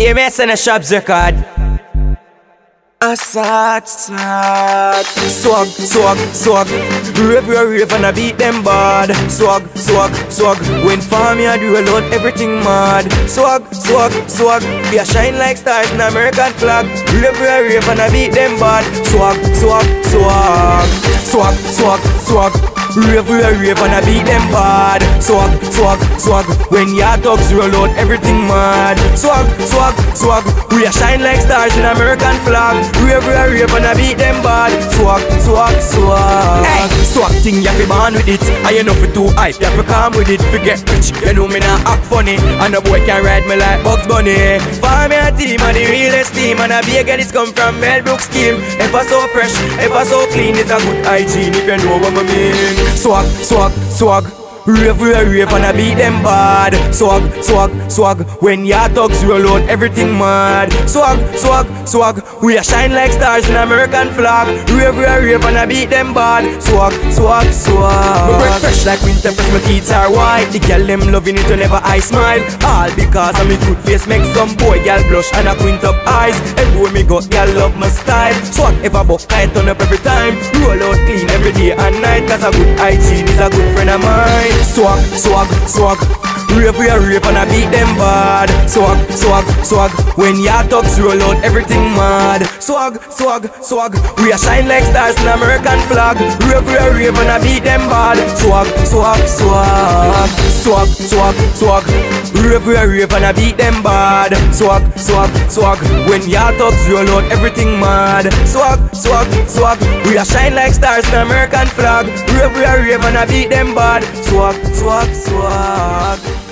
AMS and a Shabs record. Swag, swag. Rave and I beat them bad. Swag. When for me I do a lot, everything mad. Swag. We a shine like stars in American flag. Rave and I beat them bad. Swag. Rave and I beat them bad. Swag. When your dogs roll out, everything mad. Swag. We a shine like stars in American flag. Rave and I beat them bad. Swag. Hey, swag thing, you fi born with it. I ain't for too hype, you fi calm with it. Forget rich, you know me not act funny. And a boy can ride me like Bugs Bunny. For me a team and the realest team. And a bagel is come from Mel Brooks team. Ever so fresh, ever so clean. It's a good hygiene if you know what I mean. Swag. Rave and I beat them bad. Swag. When your dogs roll out, everything mad. Swag. We a shine like stars in American flag. Rave and I beat them bad. Swag. My breath fresh like winter, fresh my teeth are white. The girl them loving it whenever I smile. All because of me good face make some boy girl blush and a quint up eyes. Everywhere me go, girl love my style. Swag ever buck, I turn up every time. Roll out clean every day and night. Cause a good hygiene is a good friend of mine. Swag. Rave and I beat them bad. Swag. When your dogs roll out, everything mad. Swag. We a shine like stars in American flag. Rave and I beat them bad. Swag. Rave and I beat them bad. Swag. When your dogs roll out, everything mad. Swag. We a shine like stars in American flag. Rave and I beat them bad. Swag.